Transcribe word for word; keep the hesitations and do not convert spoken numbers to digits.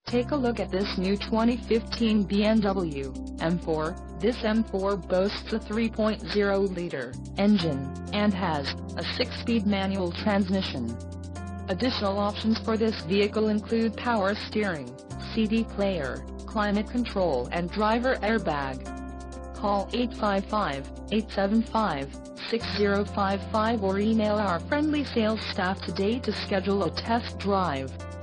Take a look at this new twenty fifteen B M W M four. This M four boasts a three point oh liter engine, and has a six-speed manual transmission. Additional options for this vehicle include power steering, C D player, climate control and driver airbag. Call eight five five, eight seven five, six zero five five or email our friendly sales staff today to schedule a test drive.